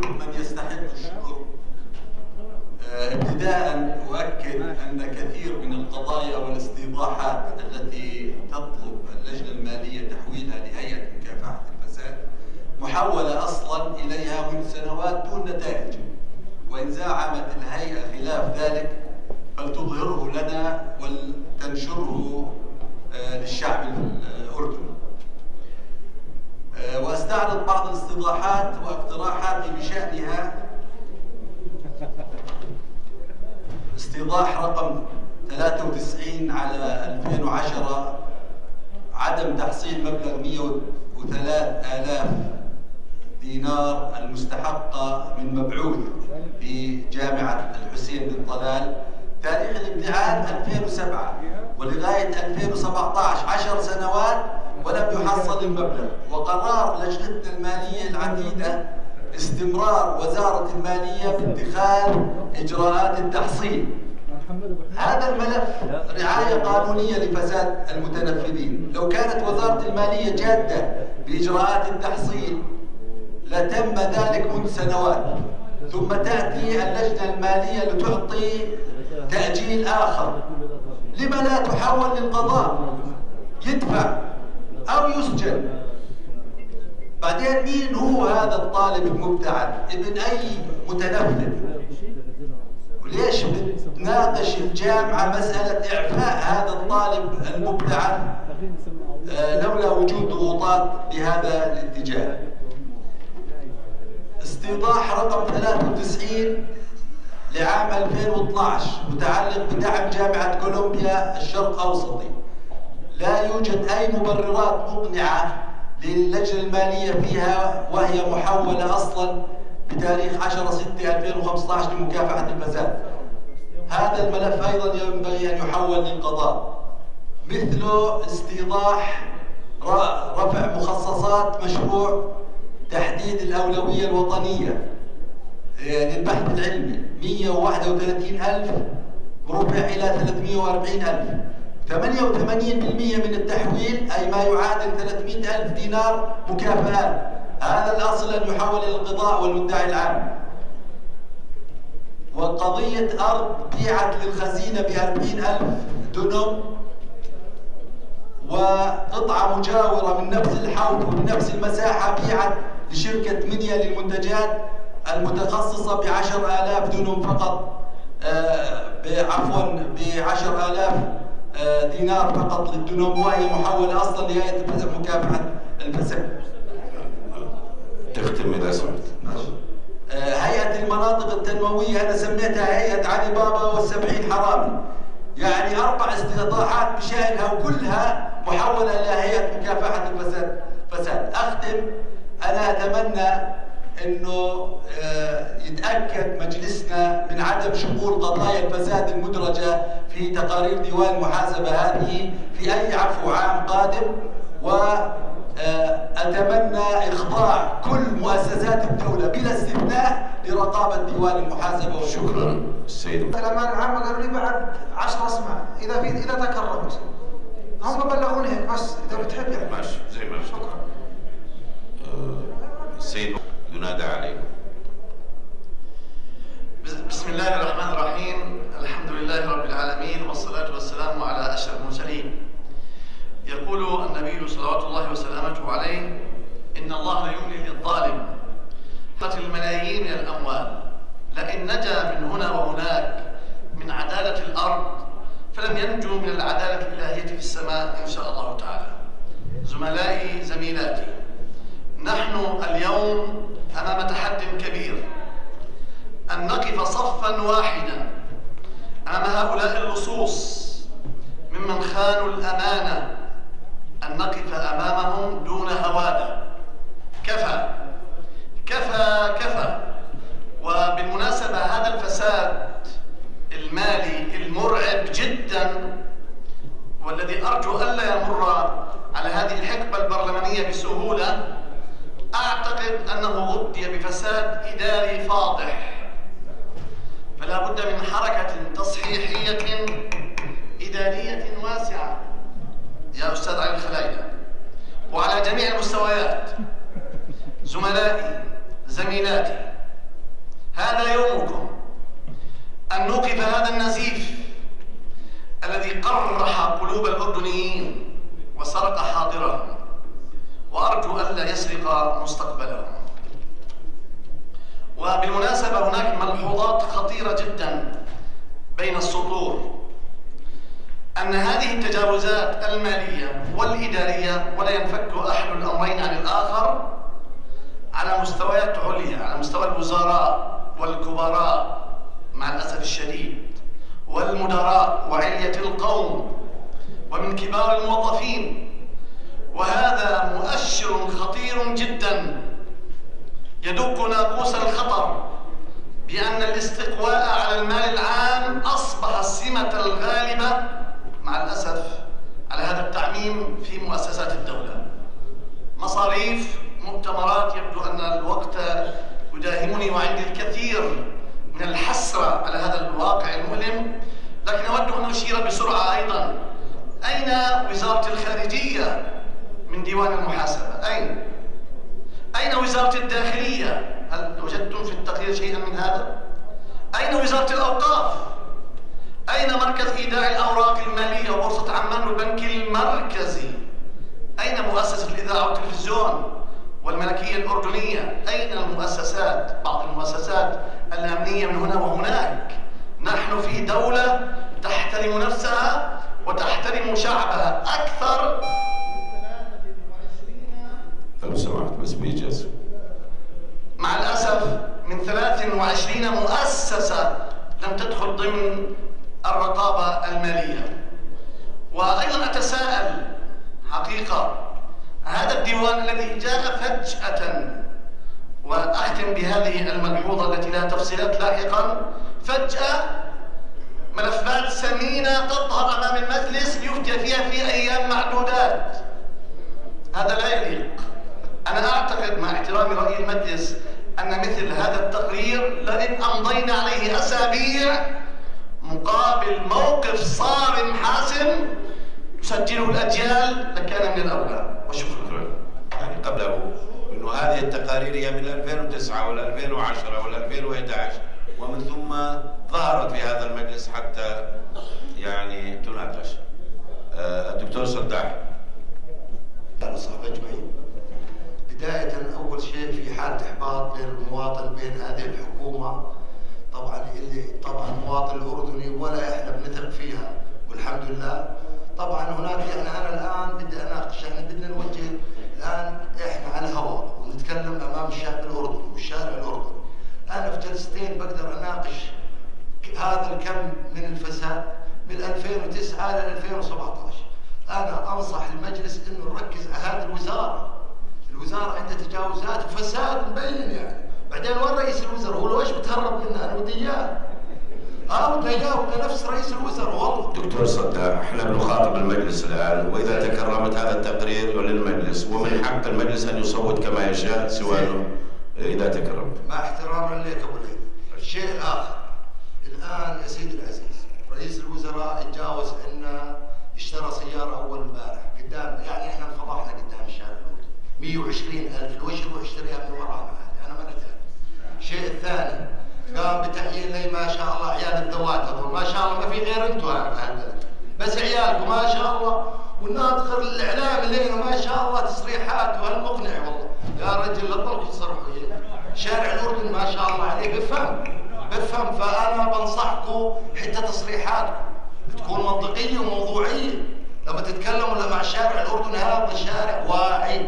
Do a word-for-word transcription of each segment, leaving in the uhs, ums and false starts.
كل من يستحق الشكر. ابتداء أؤكد أن كثير من القضايا والاستيضاحات التي تطلب اللجنة المالية تحويلها لهيئة مكافحة الفساد محولة أصلا إليها منذ سنوات دون نتائج، وإن زعمت الهيئة خلاف ذلك فلتظهره لنا ولتنشره للشعب الأردني. وأستعرض بعض الاستيضاحات واقتراحاتي بشأنها. استيضاح رقم ثلاثة وتسعين على ألفين وعشرة، عدم تحصيل مبلغ مئة وثلاثة آلاف دينار المستحقة من مبعوث في جامعة الحسين بن طلال، تاريخ الابتعاث ألفين وسبعة ولغاية ألفين وسبعة عشر عشر سنوات ولم يحصل المبلغ. وقرار لجنتنا المالية العديدة استمرار وزارة المالية باتخاذ إجراءات التحصيل. هذا الملف رعاية قانونية لفساد المتنفذين. لو كانت وزارة المالية جادة بإجراءات التحصيل لتم ذلك منذ سنوات، ثم تأتي اللجنة المالية لتعطي تأجيل آخر. لما لا تحول للقضاء يدفع أو يسجن؟ بعدين مين هو هذا الطالب المبتعث؟ ابن أي متنفذ؟ وليش بتناقش الجامعة مسألة إعفاء هذا الطالب المبتعث آه لولا وجود ضغوطات بهذا الاتجاه؟ استيضاح رقم ثلاثة وتسعين لعام ألفين واثنعش متعلق بدعم جامعة كولومبيا الشرق أوسطي. لا يوجد أي مبررات مقنعة للجنة المالية فيها، وهي محولة أصلا بتاريخ عشرة ستة ألفين وخمسة عشر لمكافحة الفساد. هذا الملف أيضا ينبغي أن يحول للقضاء. مثله استيضاح رفع مخصصات مشروع تحديد الأولوية الوطنية للبحث العلمي، مئة وواحد وثلاثين ألف رفع إلى ثلاثمئة وأربعين ألف، ثمانية وثمانين بالمئة من التحويل أي ما يعادل ثلاثمئة ألف دينار مكافآت. هذا الأصل أن يحول إلى القضاء والمدعي العام. وقضية أرض بيعت للخزينة بأربعين ألف دنم وقطعة مجاورة من نفس الحوض وبنفس المساحة بيعت لشركة منيا للمنتجات المتخصصة بعشر آلاف دنم فقط، آه عفوا بعشر آلاف آه دينار فقط للدنم، وهي محولة أصلا لهيئة مكافحة الفساد. تختم إذا سمحت. آه هيئة المناطق التنموية أنا سميتها هيئة علي بابا والسبعين حرامي، يعني أربع استيضاحات بشأنها وكلها محولة إلى هيئة مكافحة الفساد. فساد. أختم، أنا أتمنى انه يتاكد مجلسنا من عدم شمول قضايا الفساد المدرجه في تقارير ديوان المحاسبه هذه في اي عفو عام قادم، واتمنى اخضاع كل مؤسسات الدوله بلا استثناء لرقابه ديوان المحاسبه. شكرا السيد. الامانه العامه قالوا لي بعد عشر اسماء اذا في اذا تكرمت، هم بلغوني هيك بس اذا بتحب يعني. ماشي زي ما شكرا. السيد ينادى عليكم. بسم الله الرحمن الرحيم، الحمد لله رب العالمين والصلاة والسلام على أشرف المرسلين. يقول النبي صلوات الله وسلامته عليه: إن الله لا يملي للظالم قتل الملايين من الأموال، لئن نجا من هنا وهناك من عدالة الأرض فلم ينجو من العدالة الإلهية في السماء إن شاء الله تعالى. زملائي زميلاتي، نحن اليوم أمام تحد كبير، أن نقف صفا واحدا أمام هؤلاء اللصوص ممن خانوا الأمانة، أن نقف أمامهم دون هوادة. كفى كفى كفى. وبالمناسبة هذا الفساد المالي المرعب جدا، والذي أرجو ألا يمر على هذه الحقبة البرلمانية بسهولة، أعتقد أنه غطي بفساد إداري فاضح، فلا بد من حركة تصحيحية إدارية واسعة يا أستاذ علي الخلايلة، وعلى جميع المستويات. زملائي زميلاتي، هذا يومكم أن نوقف هذا النزيف الذي قرح قلوب الأردنيين وسرق حاضرهم، وأرجو ألا يسرق مستقبلهم. وبالمناسبة هناك ملحوظات خطيرة جدا بين السطور، أن هذه التجاوزات المالية والإدارية، ولا ينفك أحد الأمرين عن الآخر، على مستويات عليا، على مستوى الوزراء والكبراء مع الأسف الشديد، والمدراء وعلية القوم، ومن كبار الموظفين. وهذا مؤشر خطير جدا يدق ناقوس الخطر بأن الاستقواء على المال العام أصبح السمة الغالبة مع الأسف على هذا التعميم في مؤسسات الدولة. مصاريف، مؤتمرات، يبدو أن الوقت يداهمني وعندي الكثير من الحسرة على هذا الواقع المؤلم، لكن أود أن أشير بسرعة أيضا. أين وزارة الخارجية من ديوان المحاسبة؟ أين؟ أين وزارة الداخلية؟ هل وجدتم في التقرير شيئا من هذا؟ أين وزارة الأوقاف؟ أين مركز إيداع الأوراق المالية وبورصة عمان والبنك المركزي؟ أين مؤسسة الإذاعة والتلفزيون والملكية الأردنية؟ أين المؤسسات؟ بعض المؤسسات الأمنية من هنا وهناك. نحن في دولة تحترم نفسها وتحترم شعبها أكثر. لو سمحت بس بإيجاز. مع الأسف من ثلاث وعشرين مؤسسة لم تدخل ضمن الرقابة المالية. وأيضا أتساءل حقيقة، هذا الديوان الذي جاء فجأة، وأختم بهذه الملحوظة التي لها تفصيلات لاحقا، فجأة ملفات ثمينة تظهر أمام المجلس ليفتي فيها في أيام معدودات. هذا لا يليق. أنا أعتقد مع احترام رأي المجلس أن مثل هذا التقرير لئن أمضينا عليه أسابيع مقابل موقف صارم حاسم تسجله الأجيال لكان من الأولى. وشكرا. يعني قبله إنه هذه التقارير هي من ألفين وتسعة ولا ألفين وعشرة ولا ألفين وإحدى عشر، ومن ثم ظهرت في هذا المجلس حتى يعني تناقش. الدكتور صداح. أهلا وسهلا أجمعين. بداية أول شيء في حالة إحباط بين المواطن بين هذه الحكومة، طبعا اللي طبعا المواطن الأردني ولا إحنا بنثق فيها والحمد لله. طبعا هناك يعني أنا الآن بدي أناقش، يعني بدنا نوجه الآن إحنا على الهواء ونتكلم أمام الشعب الأردني والشارع الأردني. أنا في جلستين بقدر أناقش هذا الكم من الفساد من ألفين وتسعة إلى ألفين وسبعة عشر. أنا أنصح المجلس إنه نركز على هذه الوزارة. الوزارة عندها تجاوزات وفساد مبين يعني. بعدين وين رئيس الوزراء؟ هو لو ايش بتهرب منا؟ أنا بدي إياه. أه بدي إياه وبدي نفس رئيس الوزراء والله. دكتور صداح، احنا بنخاطب المجلس الآن، وإذا تكرمت هذا التقرير للمجلس، ومن حق المجلس أن يصوت كما يشاء سواء إذا تكرمت. مع احترامنا لك أبو ليث. الشيء الآخر، الآن يا سيدي العزيز رئيس الوزراء اتجاوز عنا، اشترى سيارة أول امبارح قدام، يعني احنا انفضحنا قدام الشارع الأردني. مئة وعشرين ألف لو يروح يشتريها من ورانا هذه، أنا ما ندري. الشيء الثاني قام بتعيين لي ما شاء الله عيال الذوات هذول، ما شاء الله ما في غير انتم انا بهالبلد، بس عيالكم ما شاء الله، والناطق الاعلام اللي ما شاء الله تصريحات وهالمقنع والله. يا رجل لا تضلوا تصرحوا شارع الأردن ما شاء الله عليه بفهم بفهم فأنا بنصحكم حتى تصريحاتكم تكون منطقية وموضوعية لما تتكلموا مع الشارع الأردني. هذا شارع واعي،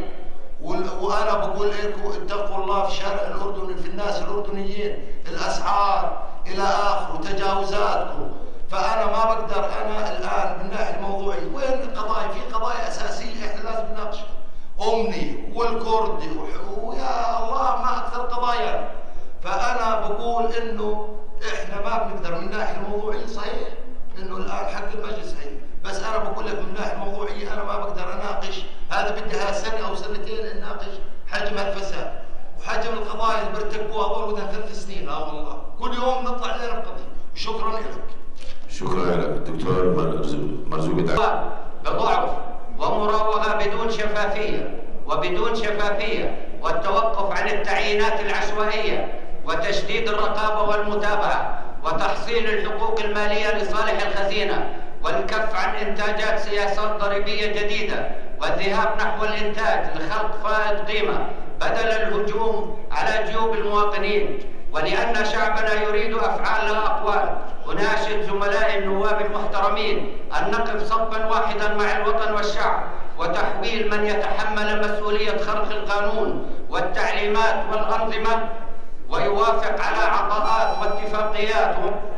وأنا بقول لكم اتقوا الله في شارع الأردن، في الناس الأردنيين، الأسعار إلى آخره وتجاوزاتكم. فأنا ما بقدر أنا الآن من الناحية الموضوعية وين القضايا؟ في قضايا أساسية إحنا لازم نناقشها، أمني والكردي ويا الله ما أكثر قضايا. فأنا بقول إنه إحنا ما بنقدر من الناحية الموضوعية صحيح إنه الآن حق المجلس صحيح، بس أنا بقول لك من الناحية الموضوعية أنا ما بقدر أناقش هذا، بدها سنة أو سنتين نناقش حجم الفساد وحجم القضايا اللي بيرتكبوها هذول بدها ثلاث سنين. اه والله كل يوم نطلع لنا بقضية. وشكرا لك. شكرا لك الدكتور مرزوق. بضعف ومراوغة بدون شفافية وبدون شفافية والتوقف عن التعيينات العشوائية وتشديد الرقابة والمتابعة وتحصيل الحقوق المالية لصالح الخزينة والكف عن إنتاجات سياسات ضريبية جديدة والذهاب نحو الإنتاج لخلق فائض قيمة بدل الهجوم على جيوب المواطنين. ولأن شعبنا يريد أفعال لا أقوال، أناشد زملائي النواب المحترمين أن نقف صفا واحدا مع الوطن والشعب وتحويل من يتحمل مسؤولية خرق القانون والتعليمات والأنظمة ويوافق على عطاءات واتفاقيات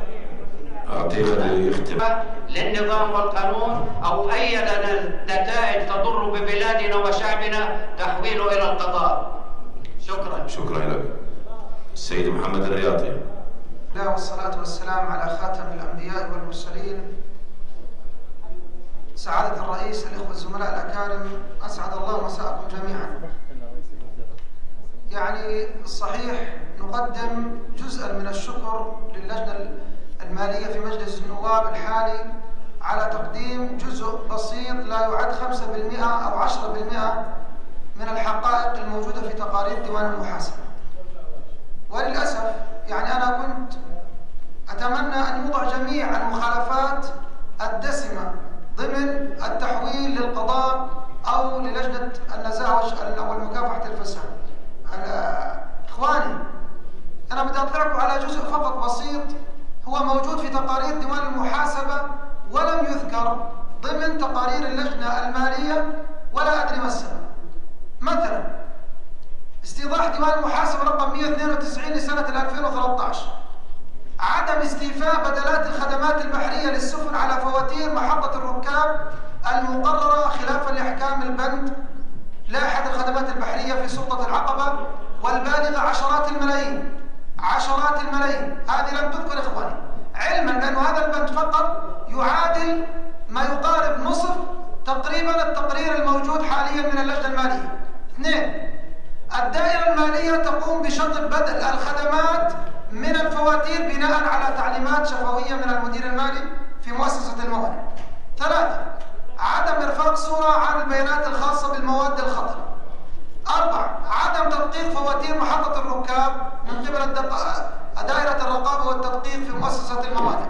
للنظام والقانون أو أي نتائج تضر ببلادنا وشعبنا تحويله إلى القضاء. شكرا. شكرا لك. السيد محمد الرياضي. الله والصلاة والسلام على خاتم الأنبياء والمرسلين. سعادة الرئيس، الإخوة الزملاء الأكارم، أسعد الله مساءكم جميعا. يعني الصحيح نقدم جزءا من الشكر للجنة المالية في مجلس النواب الحالي على تقديم جزء بسيط لا يعد خمسة بالمئة أو عشرة بالمئة من الحقائق الموجودة في تقارير ديوان المحاسبة. وللأسف يعني أنا كنت أتمنى أن يوضع جميع المخالفات الدسمة ضمن التحويل للقضاء أو للجنة النزاهة والمكافحة الفساد. إخواني، أنا بدي أطلعكم على جزء فقط بسيط هو موجود في تقارير ديوان المحاسبة ولم يذكر ضمن تقارير اللجنة المالية ولا أدري ما السبب. مثلا استيضاح ديوان المحاسبة رقم مئة واثنين وتسعين لسنة ألفين وثلاثة عشر، عدم استيفاء بدلات الخدمات البحرية للسفن على فواتير محطة الركاب المقررة خلافا لأحكام البند لائحة الخدمات البحرية في سلطة العقبة والبالغة عشرات الملايين عشرات الملايين. هذه لم تذكر إخواني، علما بأن هذا البند فقط يعادل ما يقارب نصف تقريبا التقرير الموجود حاليا من اللجنة المالية. اثنين، الدائرة المالية تقوم بشطب بدل الخدمات من الفواتير بناء على تعليمات شفوية من المدير المالي في مؤسسة الموانئ. ثلاثة، عدم إرفاق صورة عن البيانات الخاصة بالمواد الخطرة. أربعة، عدم تدقيق فواتير محطة الركاب من قبل دائرة الرقابة والتدقيق في مؤسسة الموانئ.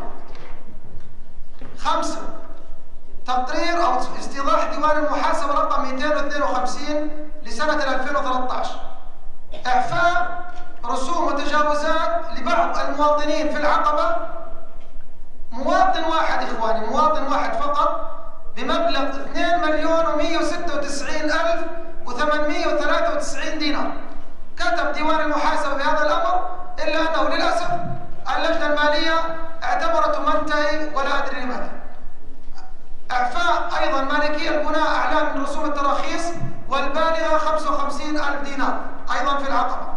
خمسة، تقرير أو استيضاح ديوان المحاسبة رقم مئتين واثنين وخمسين لسنة ألفين وثلاثة عشر، إعفاء رسوم وتجاوزات لبعض المواطنين في العقبة. مواطن واحد إخواني، مواطن واحد فقط بمبلغ اثنين مليون ومئة وستة وتسعين ألف وثمانمئة وثلاثة وتسعين دينار. كتب ديوان المحاسبة بهذا الأمر، إلا أنه للأسف اللجنة المالية اعتبرته منتهي ولا أدري لماذا. إعفاء أيضا مالكية البناء أعلام من رسوم التراخيص والبالغة خمسة وخمسين ألف دينار أيضا في العقبة.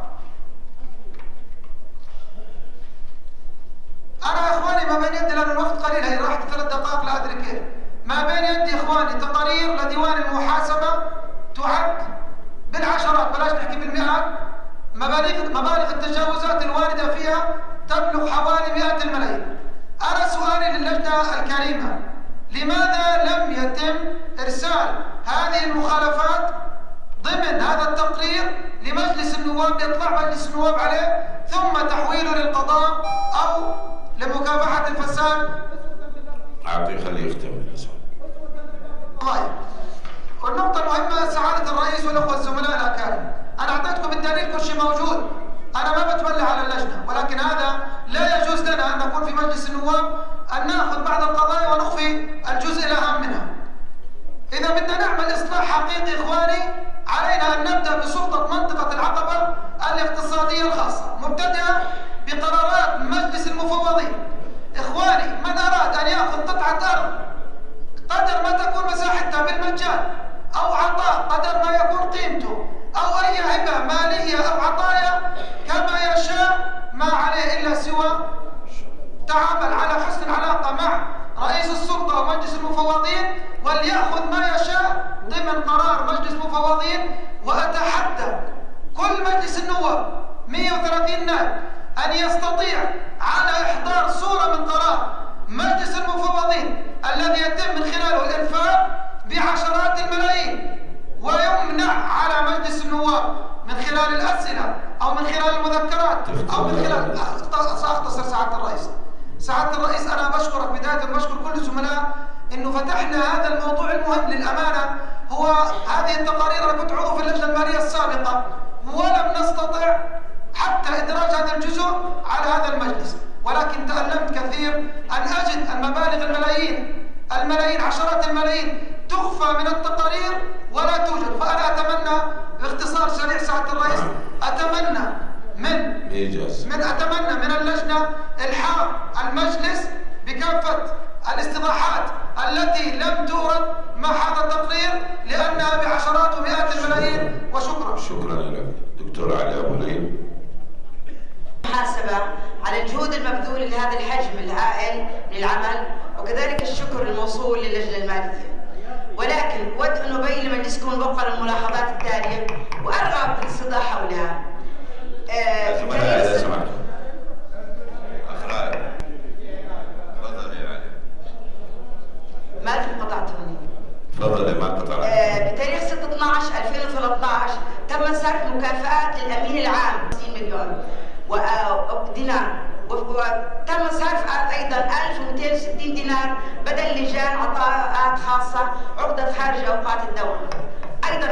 أنا يا إخواني ما بين يدي، لأن الوقت قليل، هي راحت ثلاث دقائق لا أدري كيف. ما بين يدي إخواني تقارير لديوان المحاسبة تعد بالعشرات، بلاش نحكي بالمئات. مبالغ مبالغ التجاوزات الواردة فيها تبلغ حوالي مئات الملايين. أنا سؤالي للجنة الكريمة، لماذا لم يتم إرسال هذه المخالفات ضمن هذا التقرير لمجلس النواب يطلع مجلس النواب عليه ثم تحويله للقضاء أو لمكافحة الفساد؟ أعطيه خليه يختم. طيب، والنقطة المهمة سعادة الرئيس والأخوة الزملاء الأكارم، أنا أعطيتكم الدليل، كل شيء موجود. أنا ما بتولى على اللجنة، ولكن هذا لا يجوز لنا أن نكون في مجلس النواب أن نأخذ بعض القضايا ونخفي الجزء الأهم منها. إذا بدنا نعمل إصلاح حقيقي إخواني، علينا أن نبدأ بسلطة منطقة العقبة الاقتصادية الخاصة، مبتدئة بقرارات مجلس المفوضين. إخواني، من أراد أن يأخذ قطعة أرض قدر ما تكون مساحتها بالمجان، أو عطاء قدر ما يكون قيمته، أو أي هبة مالية أو عطايا كما يشاء، ما عليه إلا سوى تعامل على حسن العلاقة مع رئيس السلطة ومجلس المفوضين، وليأخذ ما يشاء ضمن قرار مجلس المفوضين. وأتحدى كل مجلس النواب مئة وثلاثين نائب أن يستطيع على إحضار صورة من قرار مجلس المفوضين الذي يتم من خلاله الإنفاق بعشرات الملايين، ويمنع على مجلس النواب من خلال الأسئلة أو من خلال المذكرات أو من خلال سأختصر سعادة الرئيس. سعادة الرئيس أنا بشكرك بداية، بشكر كل الزملاء إنه فتحنا هذا الموضوع المهم. للأمانة هو هذه التقارير، أنا كنت عضو في اللجنة المالية السابقة ولم نستطع حتى إدراج هذا الجزء على هذا المجلس، ولكن تألمت كثير أن أجد المبالغ الملايين الملايين عشرات الملايين تخفى من التقارير ولا توجد. فأنا أتمنى باختصار سريع سعادة الرئيس، أتمنى من من أتمنى من اللجنة إلحاق المجلس بكافة الاستيضاحات التي لم تورد مع هذا التقرير لأنها بعشرات ومئات الملايين. وشكرا. شكرا لك دكتور علي أبو نعيم. محاسبة على الجهود المبذولة لهذا الحجم الهائل من العمل، وكذلك الشكر الموصول للجنة المالية. ولكن أود أن أبين لمجلسكم وفقا للملاحظات التالية وأرغب في الاستيضاح حولها. زملاء إذا سمحتوا. أخ رائع. تفضل يا علي. ما في قطعتوني. تفضل ما قطعت. بتاريخ ستة اثنعش ألفين وثلاثة عشر تم صرف مكافآت للأمين العام خمسين مليون دينار، وتم صرف ايضا ألف ومئتين وستين دينار بدل لجان عطاءات خاصه عقدت خارج اوقات الدوله. ايضا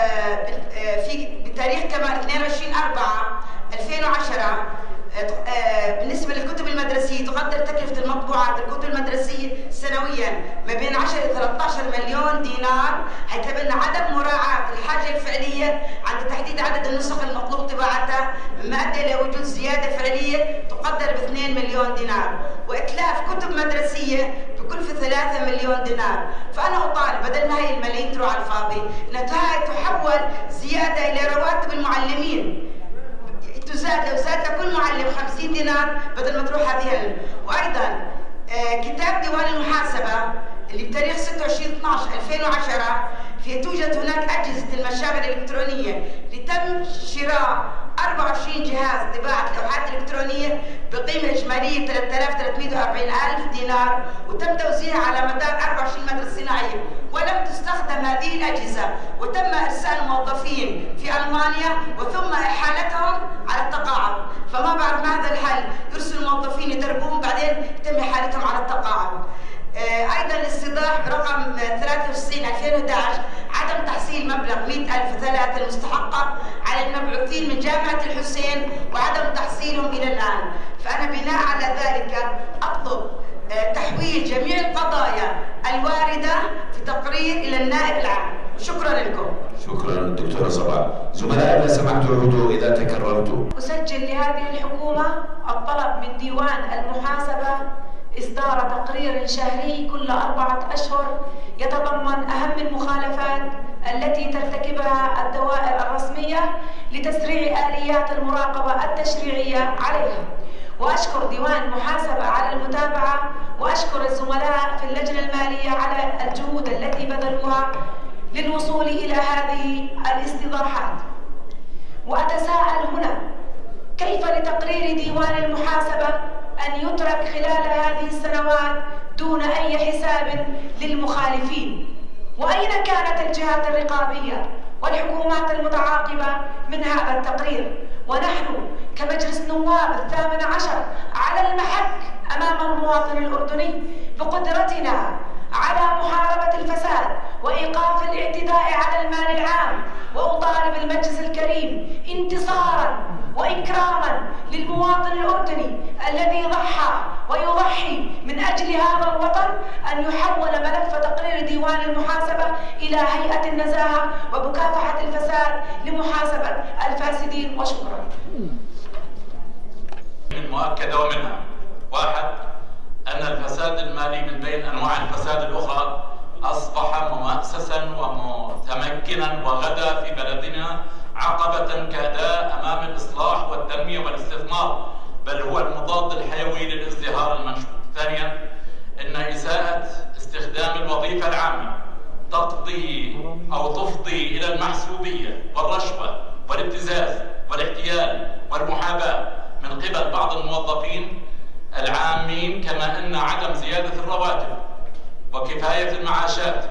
في بتاريخ كمان اثنين وعشرين أربعة ألفين وعشرة بالنسبه للكتب المدرسيه تقدر تكلفه المطبوعات الكتب المدرسيه سنويا ما بين عشرة إلى ثلاثة عشر مليون دينار، حيث ان عدم مراعاه الحاجه الفعليه عند تحديد عدد النسخ المطلوب طباعتها مما ادى الى وجود زياده فعليه تقدر ب اثنين مليون دينار، واتلاف كتب مدرسيه بكلفه ثلاثة مليون دينار. فانا اطالب بدل ما هي الملايين تروح على الفاضي انها تحول زياده الى رواتب المعلمين، تزاد لو زاد لكل معلم خمسين دينار بدل ما تروح هذه. وايضا آه كتاب ديوان المحاسبه اللي بتاريخ ستة وعشرين اثنعش ألفين وعشرة في توجد هناك اجهزه المشابه الالكترونيه لتم شراء أربعة وعشرين جهاز طباعه لوحات الكترونيه بقيمه اجماليه ثلاثة آلاف وثلاثمئة وأربعين ألف دينار، وتم توزيعها على مدار أربعة وعشرين مدرسه صناعيه، ولم تستخدم هذه الاجهزه، وتم ارسال موظفين في المانيا وثم احالتهم على التقاعد. فما بعرف ما هذا الحل، يرسلوا موظفين يدربوهم بعدين يتم احالتهم على التقاعد. ايضا الاستيضاح رقم ثلاثة وتسعين ألفين وأحد عشر عدم تحصيل مبلغ مئة ألف ثلاثة المستحقه على المبعوثين من جامعه الحسين وعدم تحصيلهم الى الان. فانا بناء على ذلك اطلب تحويل جميع القضايا الوارده في تقرير الى النائب العام. شكرا لكم. شكرا دكتوره صباح. زملاء اذا سمحتوا عودوا اذا تكررتوا. اسجل لهذه الحكومه الطلب من ديوان المحاسبه إصدار تقرير شهري كل أربعة أشهر يتضمن أهم المخالفات التي ترتكبها الدوائر الرسمية لتسريع آليات المراقبة التشريعية عليها. وأشكر ديوان محاسبة على المتابعة، وأشكر الزملاء في اللجنة المالية على الجهود التي بذلوها للوصول إلى هذه الاستيضاحات. وأتساءل هنا كيف لتقرير ديوان المحاسبة أن يترك خلال هذه السنوات دون أي حساب للمخالفين؟ وأين كانت الجهات الرقابية والحكومات المتعاقبة من هذا التقرير؟ ونحن كمجلس نواب الثامن عشر على المحك أمام المواطن الأردني بقدرتنا على محاربة الفساد وإيقاف الاعتداء على المال العام. وأطالب المجلس الكريم انتصارا وإكراما للمواطن الأردني الذي ضحى ويضحي من أجل هذا الوطن أن يحول ملف تقرير ديوان المحاسبة إلى هيئة النزاهة ومكافحة الفساد لمحاسبة الفاسدين. وشكرا. المؤكدة ومنها: واحد، أن الفساد المالي من بين أنواع الفساد الأخرى أصبح مؤسسا ومتمكنا وغدا في بلدنا عقبة كأداء أمام الإصلاح والتنمية والاستثمار، بل هو المضاد الحيوي للازدهار المنشود. ثانيا، أن إساءة استخدام الوظيفة العامة تقضي أو تفضي إلى المحسوبية والرشوة والابتزاز والاحتيال والمحاباة من قبل بعض الموظفين العامين، كما أن عدم زيادة الرواتب وكفاية المعاشات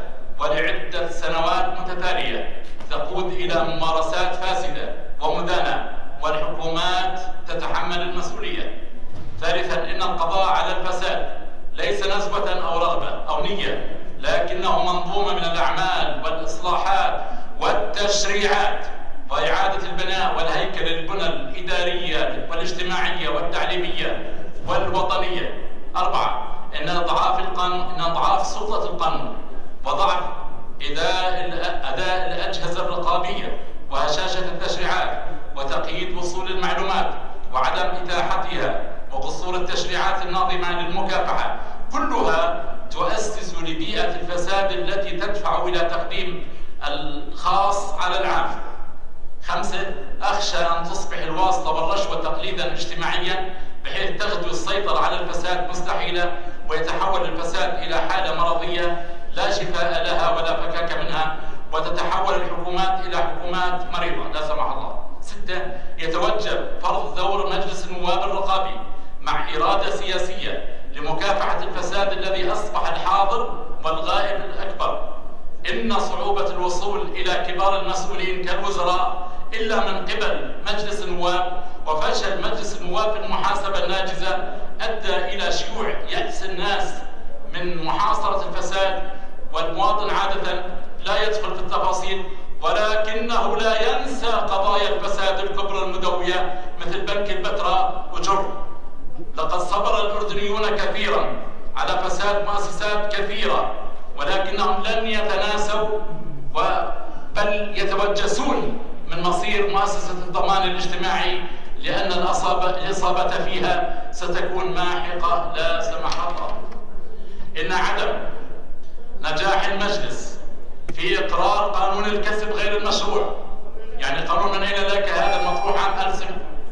ولعدة سنوات متتالية تقود إلى ممارسات فاسدة ومدانة والحكومات تتحمل المسؤولية. ثالثا، إن القضاء على الفساد ليس نزوة أو رغبة أو نية، لكنه منظومة من الأعمال والإصلاحات والتشريعات وإعادة البناء والهيكل للبنى الإدارية والاجتماعية والتعليمية والوطنية. أربعة، إن أضعاف القانون إن أضعاف سلطة القانون وضعف أداء أداء الأجهزة الرقابية وهشاشة التشريعات وتقييد وصول المعلومات وعدم إتاحتها وقصور التشريعات الناظمة للمكافحة كلها تؤسس لبيئة الفساد التي تدفع إلى تقديم الخاص على العام. خمسة، أخشى أن تصبح الواسطة والرشوة تقليدا اجتماعيا بحيث تغدو السيطرة على الفساد مستحيلة ويتحول الفساد إلى حالة مرضية لا شفاء لها ولا فكاك منها، وتتحول الحكومات إلى حكومات مريضة لا سمح الله. ستة، يتوجب فرض دور مجلس النواب الرقابي مع إرادة سياسية لمكافحة الفساد الذي أصبح الحاضر والغائب الأكبر. إن صعوبة الوصول إلى كبار المسؤولين كالوزراء إلا من قبل مجلس النواب وفشل مجلس النواب في المحاسبة الناجزة أدى إلى شيوع يأس الناس من محاصرة الفساد، والمواطن عادة لا يدخل في التفاصيل ولكنه لا ينسى قضايا الفساد الكبرى المدوية مثل بنك البتراء وجر. لقد صبر الأردنيون كثيرا على فساد مؤسسات كثيرة ولكنهم لن يتناسوا بل يتوجسون من مصير مؤسسة الضمان الاجتماعي، لأن الإصابة فيها ستكون ماحقة لا سمح الله. إن عدم نجاح المجلس في إقرار قانون الكسب غير المشروع، يعني قانون من أين لك هذا المطروح عام ألف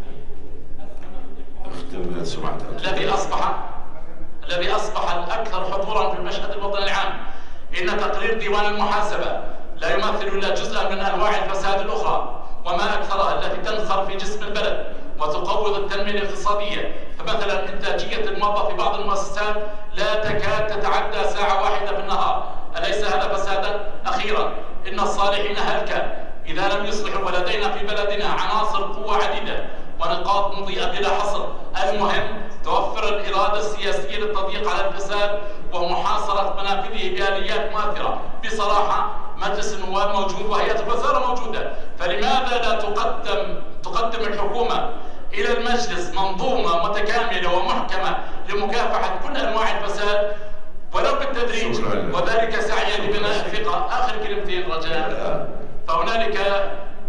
الذي أصبح الذي أصبح الأكثر حضورا في المشهد الوطني العام. إن تقرير ديوان المحاسبة لا يمثل إلا جزءا من أنواع الفساد الأخرى وما أكثرها التي تنخر في جسم البلد وتقوض التنمية الاقتصادية. فمثلا إنتاجية الموظف في بعض المؤسسات لا تكاد تتعدى ساعة واحدة في النهار، أليس هذا فسادا؟ أخيرا، إن الصالحين هلكا إذا لم يصلحوا، ولدينا في بلدنا عناصر قوة عديدة ونقاط مضيئة بلا حصر. المهم توفر الإرادة السياسية للتضييق على الفساد ومحاصرة منافذه بآليات مؤثرة. بصراحة مجلس النواب موجود وهيئة الوزارة موجودة، فلماذا لا تقدم تقدم الحكومة إلى المجلس منظومة متكاملة ومحكمة لمكافحة كل أنواع الفساد ولو بالتدريج، وذلك سعيا لبناء الثقة. آخر كلمتين رجاء، فهنالك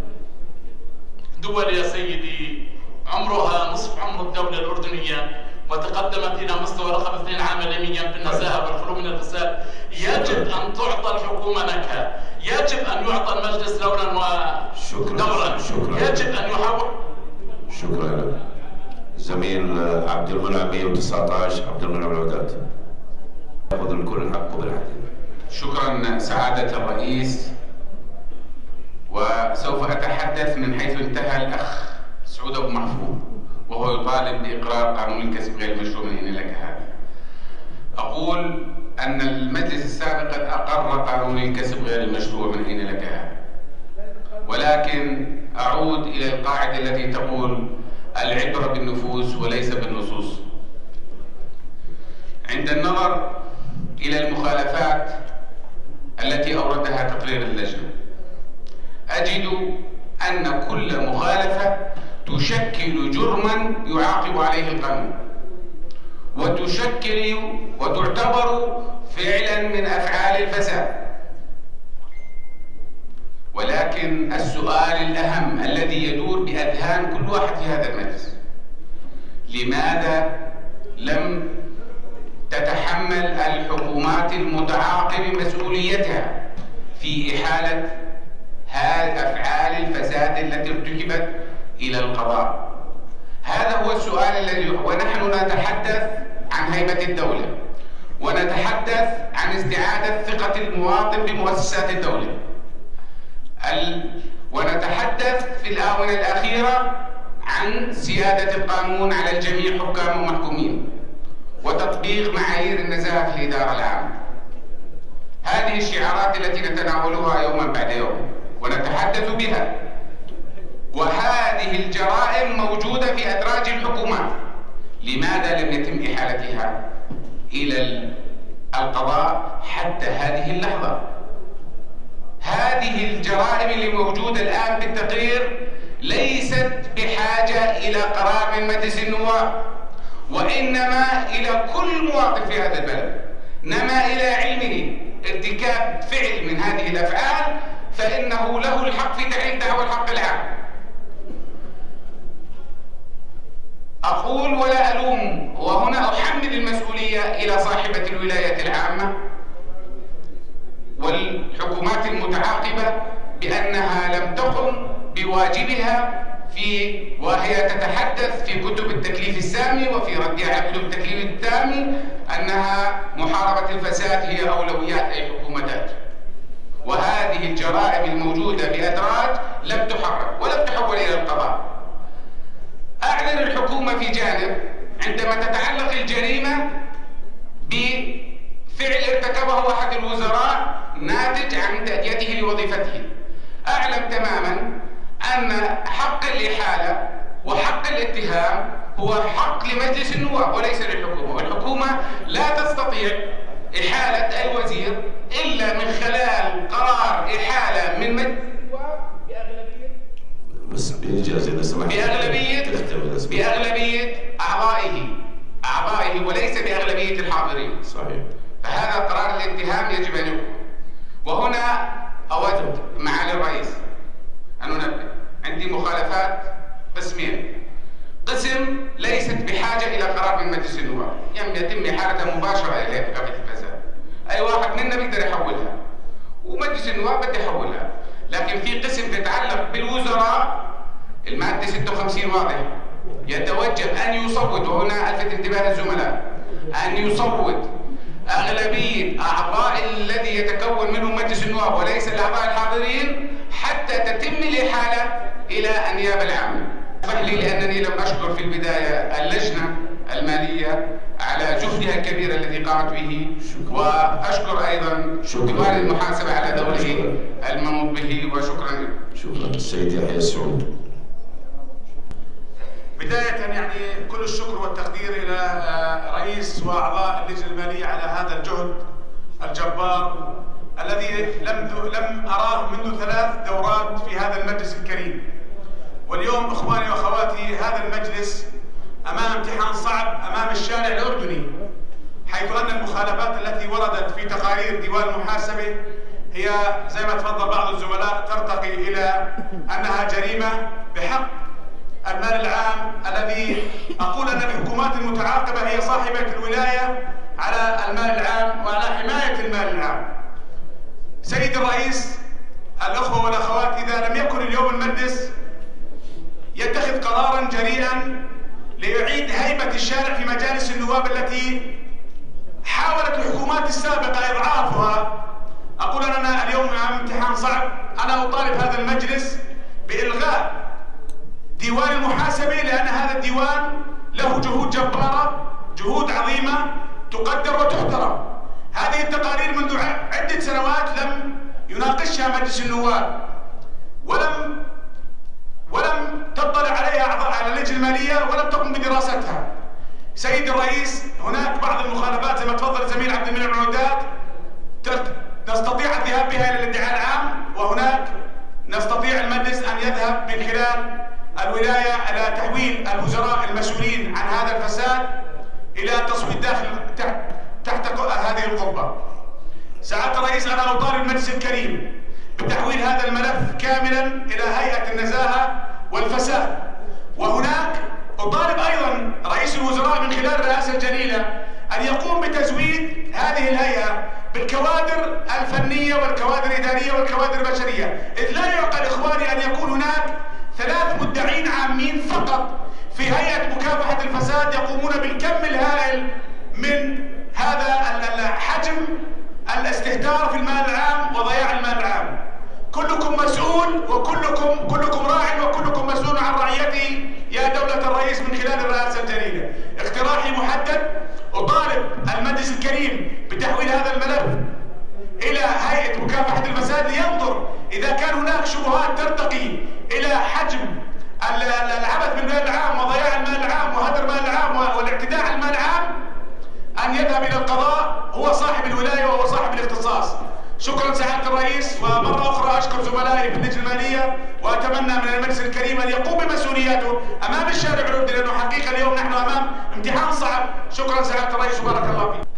دول يا سيدي عمرها نصف عمر الدولة الأردنية وتقدمت إلى مستوى رقم اثنين عالميا بالنزاهة والخلو من الفساد. يجب أن تعطى الحكومة نكهة، يجب أن يعطى المجلس لونا ودورا، يجب أن يحول. شكرا لك. زميل عبد المنعم مئة وتسعة عشر عبد المنعم العودات. يأخذ الكل حقه بالحديث. شكرا سعادة الرئيس، وسوف أتحدث من حيث انتهى الأخ سعود أبو محفوظ وهو يطالب بإقرار قانون الكسب غير المشروع من أين لك هذا. أقول أن المجلس السابق قد أقر قانون الكسب غير المشروع من أين لك هذا، ولكن أعود إلى القاعدة التي تقول العبرة بالنفوس وليس بالنصوص. عند النظر إلى المخالفات التي أوردها تقرير اللجنة أجد أن كل مخالفة تشكل جرما يعاقب عليه القانون وتشكل وتعتبر فعلا من أفعال الفساد. ولكن السؤال الأهم الذي يدور بأذهان كل واحد في هذا المجلس، لماذا لم تتحمل الحكومات المتعاقبة مسؤوليتها في إحالة هذه أفعال الفساد التي ارتكبت إلى القضاء؟ هذا هو السؤال الذي، ونحن نتحدث عن هيبة الدولة ونتحدث عن استعادة ثقة المواطن بمؤسسات الدولة، ال... ونتحدث في الآونة الأخيرة عن سيادة القانون على الجميع حكام ومحكومين وتطبيق معايير النزاهة في الإدارة العامة. هذه الشعارات التي نتناولها يوما بعد يوم ونتحدث بها، وهذه الجرائم موجودة في أدراج الحكومات. لماذا لم يتم إحالتها إلى القضاء حتى هذه اللحظة؟ هذه الجرائم اللي موجودة الآن بالتقرير ليست بحاجة إلى قرار من مجلس النواب، وإنما إلى كل مواطن في هذا البلد نما إلى علمه ارتكاب فعل من هذه الأفعال فإنه له الحق في تعليق دعوى الحق العام. أقول ولا ألوم، وهنا أحمل المسؤولية إلى صاحبة الولاية العامة والحكومات المتعاقبة بأنها لم تقم بواجبها في وهي تتحدث في كتب التكليف السامي وفي ردها على كتب التكليف التامي أنها محاربة الفساد هي أولويات أي حكومتات. وهذه الجرائم الموجودة بأدراج لم تحرك ولم تحول إلى القضاء. أعلن الحكومة في جانب عندما تتعلق الجريمة بفعل ارتكبه أحد الوزراء ناتج عن تأديته لوظيفته. أعلم تماما أن حق الإحالة وحق الاتهام هو حق لمجلس النواب وليس للحكومة، والحكومة لا تستطيع إحالة أي وزير إلا من خلال قرار إحالة من مجلس النواب بأغلبية بس بإجازة إذا سمحت بأغلبية بأغلبية أعضائه أعضائه وليس بأغلبية الحاضرين. صحيح. فهذا قرار الاتهام يجب أن يكون. وهنا أود معالي الرئيس أن أنبه، عندي مخالفات قسمين. قسم ليست بحاجة إلى قرار من مجلس النواب، يعني يتم إحالتها مباشرة إلى مكافحة الفساد. أي واحد منا بيقدر يحولها، ومجلس النواب بده يحولها. لكن في قسم بيتعلق بالوزراء، المادة ستة وخمسين واضحة، يتوجب أن يصوت، وهنا ألفت انتباه الزملاء، أن يصوت أغلبية أعضاء الذي يتكون منهم مجلس النواب وليس الأعضاء الحاضرين حتى تتم الإحالة إلى النيابة العامة. اسمح لي لأنني لم أشكر في البداية اللجنة المالية على جهدها الكبير الذي قامت به، وأشكر أيضا ديوان المحاسبة على دوره المنوط به، وشكرا. شكرا. السيد يحيى السعود. بداية يعني كل الشكر والتقدير إلى رئيس وأعضاء اللجنة المالية على هذا الجهد الجبار الذي لم لم أراه منذ ثلاث دورات في هذا المجلس الكريم. واليوم إخواني وأخواتي هذا المجلس أمام امتحان صعب أمام الشارع الأردني، حيث أن المخالفات التي وردت في تقارير ديوان المحاسبة هي زي ما تفضل بعض الزملاء ترتقي إلى أنها جريمة بحق المال العام، الذي أقول أن الحكومات المتعاقبة هي صاحبة الولاية على المال العام وعلى حماية المال العام. سيد الرئيس، الأخوة والأخوات، إذا لم يكن اليوم المجلس يتخذ قرارا جريئا ليعيد هيبة الشارع في مجالس النواب التي حاولت الحكومات السابقة إضعافها، أقول أننا اليوم أمام امتحان صعب. أنا أطالب هذا المجلس بإلغاء ديوان المحاسبة، لأن هذا الديوان له جهود جبارة، جهود عظيمة تقدر وتحترم. هذه التقارير منذ عدة سنوات لم يناقشها مجلس النواب، ولم ولم تطلع عليها أعضاء على اللجنة المالية ولم تقم بدراستها. سيد الرئيس، هناك بعض المخالفات زي ما تفضل الزميل عبد المنعم العودات نستطيع الذهاب بها إلى الادعاء العام، وهناك نستطيع المجلس أن يذهب من خلال الولاية إلى تحويل الوزراء المسؤولين عن هذا الفساد إلى تصويت داخل تحت هذه القبة. سعادة الرئيس، أنا أطالب المجلس الكريم بتحويل هذا الملف كاملا إلى هيئة النزاهة والفساد. وهناك أطالب أيضا رئيس الوزراء من خلال الرئاسة الجليلة أن يقوم بتزويد هذه الهيئة بالكوادر الفنية والكوادر الإدارية والكوادر البشرية، إذ لا يعقل إخواني أن يكون هناك ثلاث مدعين عامين فقط في هيئة مكافحة الفساد يقومون بالكم الهائل من هذا حجم الاستهتار في المال العام وضياع المال العام. كلكم مسؤول وكلكم كلكم راع وكلكم مسؤول عن رعيته يا دولة الرئيس من خلال الرئاسة الجليلة. اقتراحي محدد، أطالب المجلس الكريم بتحويل هذا الملف إلى هيئة مكافحة الفساد لينظر إذا كان هناك شبهات ترتقي إلى حجم العبث بالمال العام وضياع المال العام وهدر المال العام والاعتداء على المال العام أن يذهب إلى القضاء هو صاحب الولاية وهو صاحب الاختصاص. شكرا سعادة الرئيس، ومرة أخرى أشكر زملائي في اللجنة المالية، وأتمنى من المجلس الكريم أن يقوم بمسؤولياته أمام الشارع الأردني، لأنه حقيقة اليوم نحن أمام امتحان صعب. شكرا سعادة الرئيس وبارك الله فيك.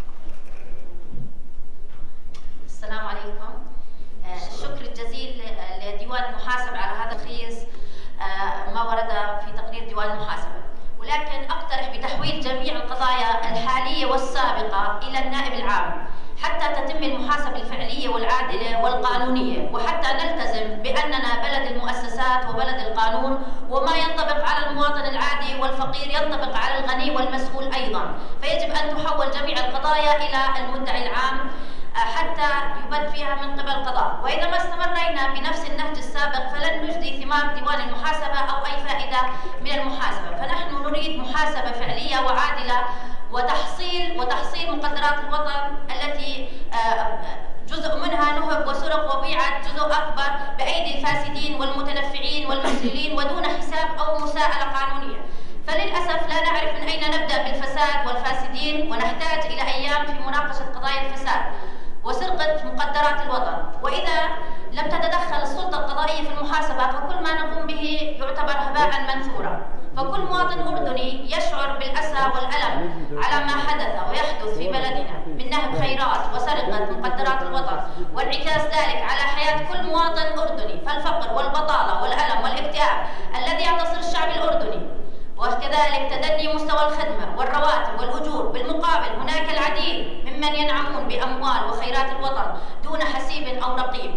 السلام عليكم. الشكر الجزيل لديوان المحاسبة على هذا التلخيص ما ورد في تقرير ديوان المحاسبة، ولكن أقترح بتحويل جميع القضايا الحالية والسابقة إلى النائب العام حتى تتم المحاسبة الفعلية والعادلة والقانونية، وحتى نلتزم بأننا بلد المؤسسات وبلد القانون، وما ينطبق على المواطن العادي والفقير ينطبق على الغني والمسؤول أيضا. فيجب أن تحول جميع القضايا إلى المدعي العام حتى يبد فيها من قبل القضاء. وإذا ما استمرينا بنفس النهج السابق فلن نجدي ثمار ديوان المحاسبة أو أي فائدة من المحاسبة. فنحن نريد محاسبة فعلية وعادلة وتحصيل وتحصيل مقدرات الوطن التي جزء منها نهب وسرق وبيعت جزء أكبر بأيدي الفاسدين والمتنفعين والمسلمين ودون حساب أو مساءلة قانونية. فللأسف لا نعرف من أين نبدأ بالفساد والفاسدين، ونحتاج إلى أيام في مناقشة قضايا الفساد وسرقة مقدرات الوطن. وإذا لم تتدخل السلطة القضائية في المحاسبة فكل ما نقوم به يعتبر هباء منثورا. فكل مواطن أردني يشعر بالأسى والألم على ما حدث ويحدث في بلدنا من نهب خيرات وسرقة مقدرات الوطن، وانعكاس ذلك على حياة كل مواطن أردني. فالفقر والبطالة والألم والاكتئاب الذي يعتصر الشعب الأردني، وكذلك تدني مستوى الخدمة والرواتب والأجور. بالمقابل هناك العديد ممن ينعمون بأموال وخيرات الوطن دون حسيب أو رقيب.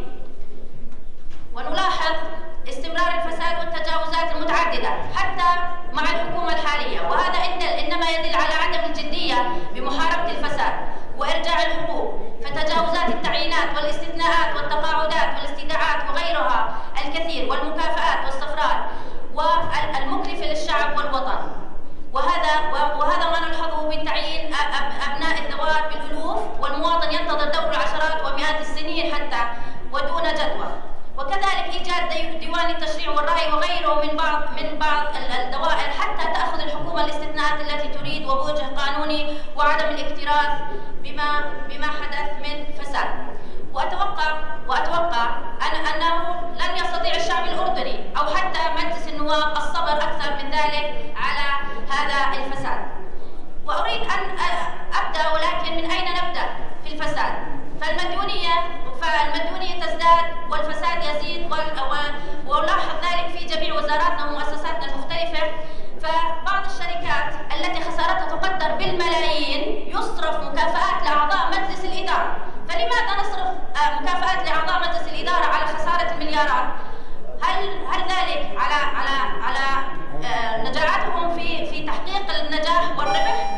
ونلاحظ استمرار الفساد والتجاوزات المتعددة حتى مع الحكومة الحالية، وهذا إنما يدل على عدم الجدية بمحاربة الفساد وإرجاع الحقوق. فتجاوزات التعيينات والاستثناءات والتقاعدات والاستدعاءات وغيرها الكثير، والمكافآت والصفرات والمكلفة للشعب والوطن. وهذا وهذا ما نلحظه بالتعيين أبناء الذوات بالألوف، والمواطن ينتظر دور العشرات ومئات السنين حتى ودون جدوى. وكذلك إيجاد ديوان التشريع والرأي وغيره من بعض من بعض الدوائر حتى تأخذ الحكومة الاستثناءات التي تريد وبوجه قانوني وعدم الاكتراث بما بما حدث من فساد. وأتوقع وأتوقع أن أنه لن يستطيع الشعب الأردني أو حتى مجلس النواب الصبر أكثر من ذلك على هذا الفساد. وأريد أن أبدأ، ولكن من أين نبدأ في الفساد؟ فالمديونية فالمديونية تزداد والفساد يزيد، وألاحظ ذلك في جميع وزاراتنا ومؤسساتنا المختلفة. فبعض الشركات التي خسارتها تقدر بالملايين يصرف مكافآت لأعضاء مجلس الإدارة. فلماذا نصرف مكافآت لأعضاء مجلس الإدارة على خسارة المليارات؟ هل هل ذلك على على على نجاعتهم في في تحقيق النجاح والربح؟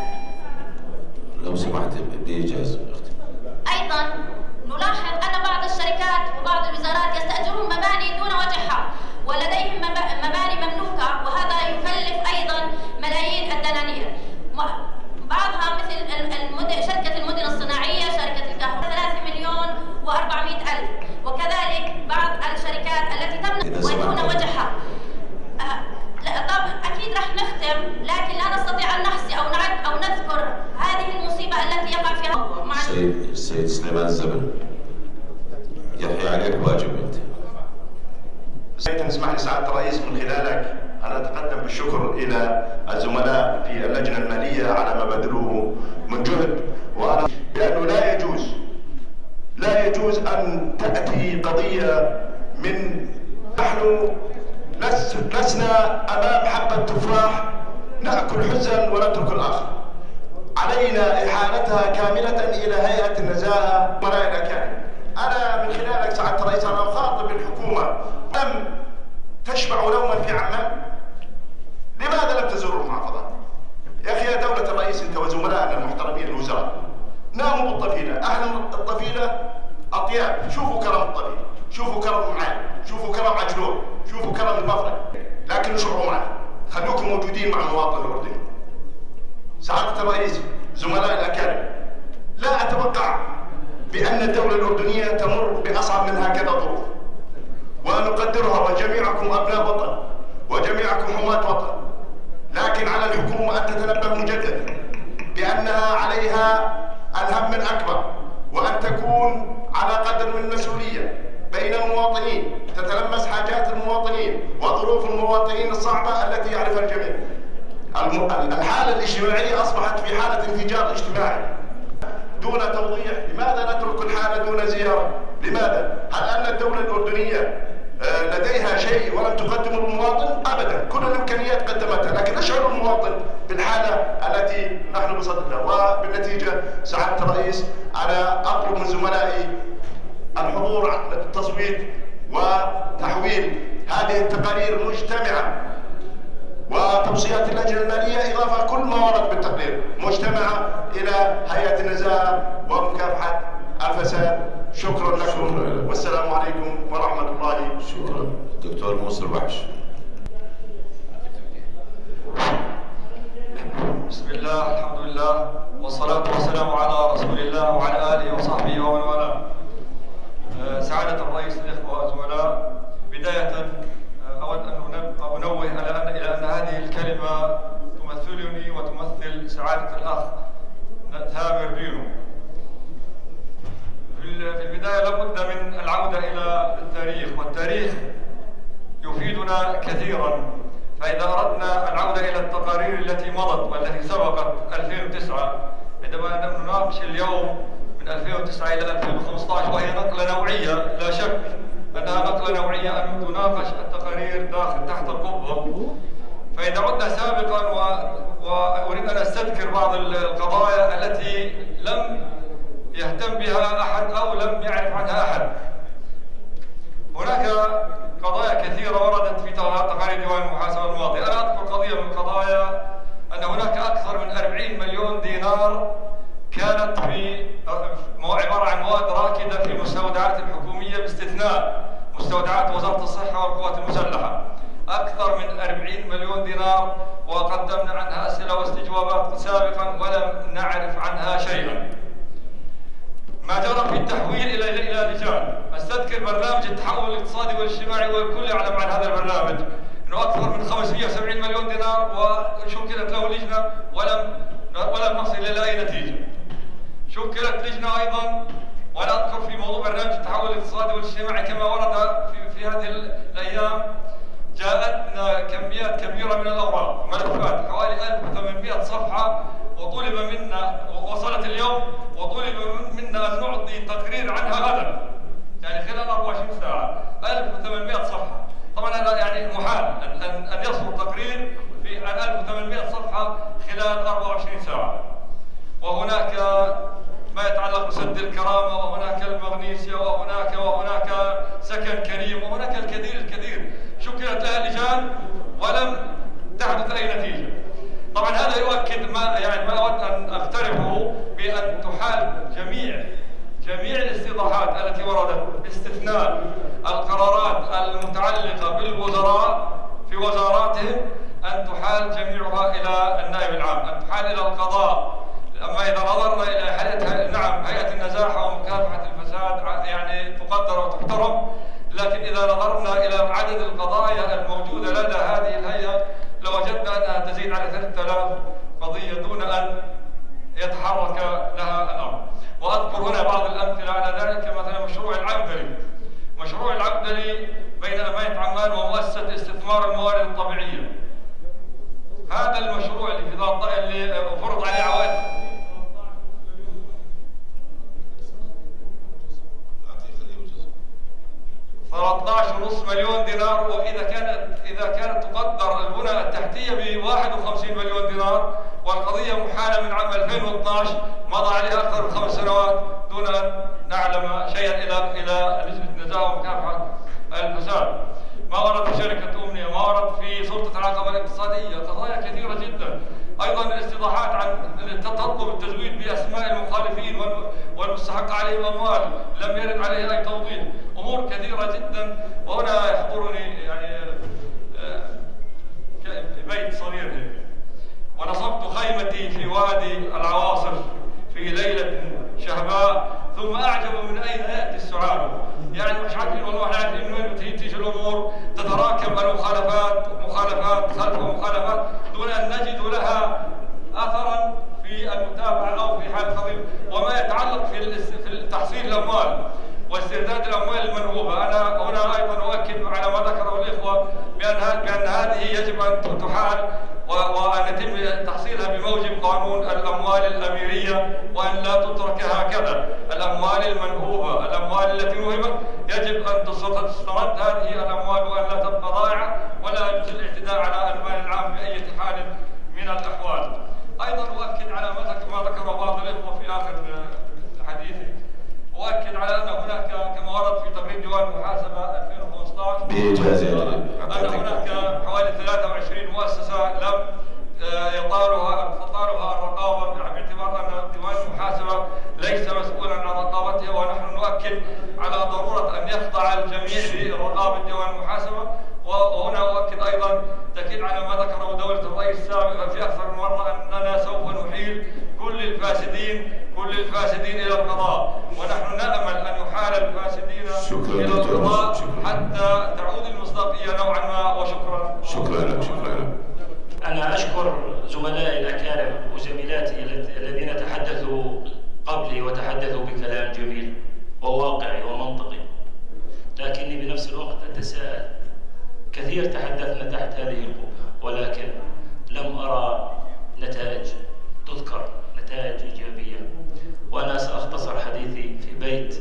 لو سمحت بدي إجازة أختي. أيضا نلاحظ أن بعض الشركات وبعض الوزارات يستأجرون مباني دون وجه حق، ولديهم مباني مملوكة، وهذا يكلف أيضا ملايين الدنانير. بعضها مثل المدن شركة المدن الصناعية، شركة القهوة ثلاثة مليون وأربعمائة ألف، وكذلك بعض الشركات التي تمنع ودون وجه حق. أكيد رح نختم، لكن لا نستطيع أن نحصي أو نعد أو نذكر هذه المصيبة التي يقع فيها. السيد السيد سليمان الزبن، يحيى عليك واجب أنت. سيد تسمح لي سعادة الرئيس من خلالك أن أتقدم بالشكر إلى الزملاء في اللجنة المالية على ما بذلوه من جهد، وأنا بأنه لا يجوز لا يجوز أن تأتي قضية من نحن لسنا أمام حبة تفاح نأكل حزن ونترك الآخر. علينا إحالتها كاملة إلى هيئة النزاهة ولاء الأكارم. أنا من خلالك سعادة الرئيس أنا أخاطب الحكومة، لم تشبع نوما في عمان؟ لماذا لم تزوروا المحافظات؟ يا أخي يا دولة الرئيس أنت وزملائنا المحترمين الوزراء، ناموا بالطفيلة، أهل الطفيلة أطياب، شوفوا كرم الطفيلة، شوفوا كرم معان، شوفوا كرم عجلون، شوفوا كرم المفرق، لكن اشعروا معنا، خلوكم موجودين مع المواطن الأردني. سعادة الرئيس، زملاء الأكارم، لا أتوقع بأن الدولة الأردنية تمر بأصعب من هكذا ظروف، ونقدرها وجميعكم أبناء وطن، وجميعكم حماة وطن، لكن على الحكومة أن تتنبه مجددا بأنها عليها الهم الأكبر، وأن تكون على قدر من المسؤولية بين المواطنين، تتلمس حاجات المواطنين وظروف المواطنين الصعبة التي يعرفها الجميع. الحالة الاجتماعية أصبحت في حالة انفجار اجتماعي دون توضيح. لماذا نترك الحالة دون زيارة؟ لماذا؟ هل أن الدولة الأردنية لديها شيء ولم تقدمه للمواطن؟ أبدا، كل الإمكانيات قدمتها، لكن نشعر المواطن بالحالة التي نحن بصددها. وبالنتيجة سعادة الرئيس أنا أطلب من زملائي الحضور للتصويت وتحويل هذه التقارير مجتمعة وتوصيات اللجنة المالية إضافة كل ما ورد بالتقرير مجتمعة إلى هيئة النزاهة ومكافحة الفساد. شكرا لكم والسلام عليكم ورحمة الله. شكرا. دكتور موسى الوحش. بسم الله، الحمد لله، والصلاة والسلام على رسول الله وعلى آله وصحبه ومن والاه. سعادة الرئيس، الإخوة والزملاء، بداية أود أن أنوه على أن إلى أن هذه الكلمة تمثلني وتمثل سعادة الأخ ثامر بينو. في البداية لابد من العودة إلى التاريخ، والتاريخ يفيدنا كثيرا. فإذا أردنا العودة إلى التقارير التي مضت والتي سبقت ألفين وتسعة، عندما نناقش اليوم من ألفين وتسعة إلى ألفين وخمسة عشر، وهي نقلة نوعية لا شك أنها نقلة نوعية أن تناقش التقارير داخل تحت القبة. فإذا عدنا سابقا و... وأريد أن أستذكر بعض القضايا التي لم يهتم بها أحد أو لم يعرف عنها أحد. هناك قضايا كثيرة وردت في تقارير ديوان المحاسبة الماضي. أنا أذكر قضية من القضايا أن هناك أكثر من أربعين مليون دينار كانت في عبارة عن مواد راكدة في المستودعات الحكومية باستثناء مستودعات وزارة الصحة والقوات المسلحة. أكثر من أربعين مليون دينار، وقدمنا عنها أسئلة واستجوابات سابقا ولم نعرف عنها شيئا. ما جرى في التحويل إلى إلى لجان. أستذكر برنامج التحول الاقتصادي والاجتماعي والكل يعلم عن هذا البرنامج أنه أكثر من خمسمئة وسبعين مليون دينار وشكلت له لجنة ولم ولم نصل إلى أي نتيجة. شكلت لجنة أيضا، وأنا أذكر في موضوع برنامج التحول الاقتصادي والاجتماعي كما ورد في, في هذه الأيام جاءتنا كميات كبيرة من الأوراق، ملفات حوالي ألف وثمانمئة صفحة، وطلب منا وصلت اليوم وطلب منا أن نعطي تقرير عنها غدا، يعني خلال أربعة وعشرين ساعة. ألف وثمانمئة صفحة، طبعا هذا يعني محال أن أن يصدر تقرير في عن ألف وثمانمئة صفحة خلال أربعة وعشرين ساعة. وهناك ما يتعلق بسد الكرامة، وهناك المغنيسيا، وهناك وهناك سكن كريم، وهناك الكثير الكثير. شكلت لها لجان ولم تحدث أي نتيجة. طبعا هذا يؤكد ما يعني ما أود أن أقترحه بأن تحال جميع جميع الاستيضاحات التي وردت باستثناء القرارات المتعلقة بالوزراء في وزاراتهم، أن تحال جميعها إلى النائب العام، أن تحال إلى القضاء. أما إذا نظرنا إلى هيئة نعم هيئة النزاهة ومكافحة الفساد يعني تقدر وتحترم، لكن إذا نظرنا إلى عدد القضايا الموجودة لدى هذه الهيئة لوجدنا أنها تزيد على ثلاثة آلاف قضية دون أن يتحرك لها الأمر. وأذكر هنا بعض الأمثلة على ذلك، مثلا مشروع العبدلي. مشروع العبدلي بين أمانة عمان ومؤسسة استثمار الموارد الطبيعية. هذا المشروع اللي في ضغط اللي فرض عليه عوائد ثلاثة عشر ونصف مليون دينار، وإذا كانت إذا كانت تقدر البنى التحتية ب واحد وخمسين مليون دينار، والقضية محالة من عام ألفين واثني عشر، مضى عليها أكثر من خمس سنوات دون أن نعلم شيئا إلى إلى لجنة النزاهة ومكافحة الفساد. ما ورد في شركة أمنية، ما ورد في سلطة العقبة الاقتصادية، قضايا كثيرة جدا. أيضا الاستيضاحات عن تطلب التزويد بأسماء المخالفين والمستحق عليهم أموال لم يرد عليها أي توضيح. أمور كثيرة جدا. وهنا يحضرني يعني بيت صغير هيك. ونصبت خيمتي في وادي العواصف في ليلة شهباء، ثم أعجب من أين يأتي السعاد. يعني مش عارفين والله احنا عارفين وين تيجي الامور تتراكم المخالفات مخالفات خلف مخالفات دون ان نجد لها اثرا في المتابعه او في حال خطير. وما يتعلق في في تحصيل الاموال واسترداد الاموال المنهوبه، انا هنا ايضا اؤكد على ما ذكره الاخوه بان بان هذه يجب ان تحال وان يتم تحصيلها بموجب قانون الاموال الاميريه، وان لا تترك هكذا. الاموال المنهوبه، الاموال التي وهبت يجب ان تسترد هذه الاموال وان لا تبقى ضائعه، ولا يجوز الاعتداء على المال العام باي حال من الاحوال. ايضا اؤكد على ما ذكره بعض الاخوه في اخر حديثي، اؤكد على ان هناك كما ورد في تقرير ديوان المحاسبه ألفين وخمسة عشر ان هناك حوالي ثلاثة وعشرين مؤسسه لم يطالها تطالها الرقابه، باعتبار ان ديوان المحاسبه ليس مسؤولا عن رقابتها، ونحن نؤكد على ضروره ان يخضع الجميع لرقابه ديوان المحاسبه. وهنا اؤكد ايضا تاكيد على ما ذكره دوله الرئيس السابق في اكثر من مره اننا سوف نحيل كل الفاسدين كل الفاسدين الى القضاء، ونحن نامل ان يحال الفاسدين الى القضاء حتى تعود المصداقيه نوعا ما. وشكرا. شكرا لك. شكرا لك. انا اشكر زملائي الاكارم وزميلاتي الذين تحدثوا قبلي وتحدثوا بكلام جميل وواقعي ومنطقي، لكني بنفس الوقت اتساءل. كثير تحدثنا تحت هذه القبة، ولكن لم أرى نتائج تذكر، نتائج إيجابية. وأنا سأختصر حديثي في بيت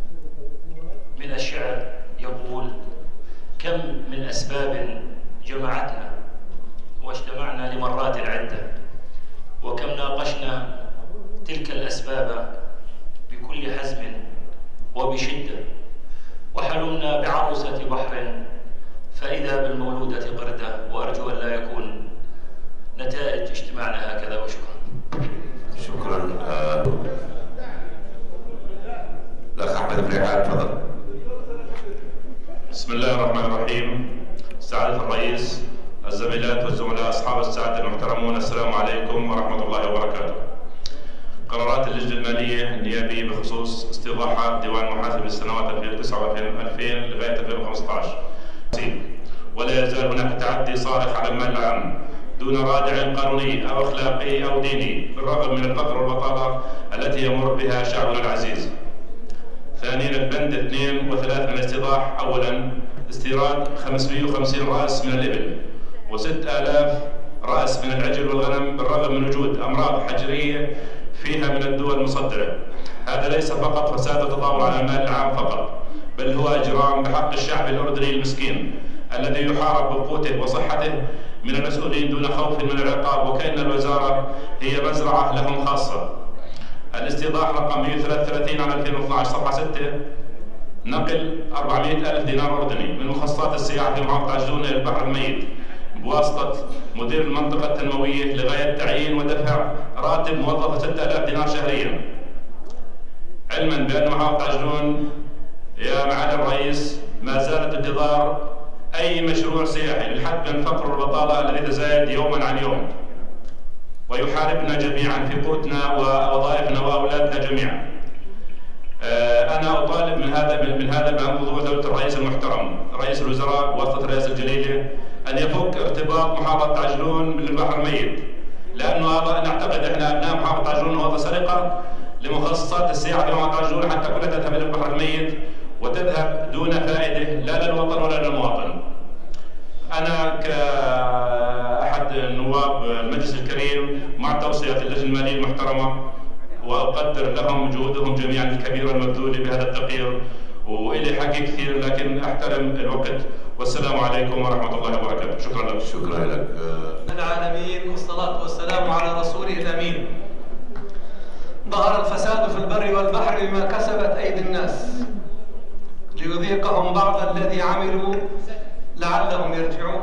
من الشعر يقول: كم من أسباب جمعتنا واجتمعنا لمرات عدة، وكم ناقشنا تلك الأسباب بكل حزم وبشدة، وحلمنا بعروسة بحر فإذا بالمولودة قردة، وأرجو أن لا يكون نتائج اجتماعنا هكذا. وشكرا. شكرا. آه. الأخ أحمد بن ريحان تفضل. بسم الله الرحمن الرحيم. سعادة الرئيس، الزميلات والزملاء أصحاب السعادة المحترمون، السلام عليكم ورحمة الله وبركاته. قرارات اللجنة المالية النيابية بخصوص استيضاحات ديوان المحاسبة للسنوات ألفين وتسعة وألفين لغاية ألفين وخمسة عشر. ولا يزال هناك تعدي صارخ على المال العام دون رادع قانوني أو أخلاقي أو ديني، بالرغم من الفقر والبطالة التي يمر بها شعبنا العزيز. ثانيا، البند اثنين وثلاث من الاستيضاح. أولا، استيراد خمسمئة وخمسين رأس من الإبل وستة آلاف رأس من العجل والغنم، بالرغم من وجود أمراض حجرية فيها من الدول المصدرة. هذا ليس فقط فساد وتطاول على المال العام فقط، بل هو إجرام بحق الشعب الأردني المسكين الذي يحارب بقوته وصحته من المسؤولين دون خوف من العقاب، وكأن الوزارة هي مزرعة لهم خاصة. الاستيضاح رقم مئة وثلاثة وثلاثين عام ألفين واثني عشر صفحة ستة، نقل أربعمئة ألف دينار أردني من مخصصات السياحة في محافظة عجلون إلى البحر الميت بواسطة مدير المنطقة التنموية لغاية تعيين ودفع راتب موظفة ستة آلاف دينار شهريا. علما بأن محافظة عجلون يا معالي الرئيس ما زالت انتظار أي مشروع سياحي للحد من الفقر والبطالة الذي تزايد يوما عن يوم ويحاربنا جميعا في قوتنا ووظائفنا وأولادنا جميعا. أنا أطالب من هذا من هذا الموضوع دولة الرئيس المحترم رئيس الوزراء بواسطة الرئاسة الجليلة أن يفك ارتباط محافظة عجلون بالبحر الميت، لأنه هذا نعتقد إحنا أبناء محافظة عجلون وهذا سرقة لمخصصات السياحة في محافظة عجلون حتى كلها تذهب إلى البحر الميت وتذهب دون فائدة لا للوطن ولا للمواطن. أنا كأحد نواب المجلس الكريم مع توصيات اللجنة المالية المحترمة وأقدر لهم جهودهم جميعا الكبيرة المبذولة بهذا التقرير، وإلي حكي كثير لكن أحترم الوقت، والسلام عليكم ورحمة الله وبركاته. شكرا لك. شكرا لك. العالمين، والصلاة والسلام على رسوله الأمين. ظهر الفساد في البر والبحر بما كسبت أيدي الناس ليذيقهم بعض الذي عملوا لعلهم يرجعون.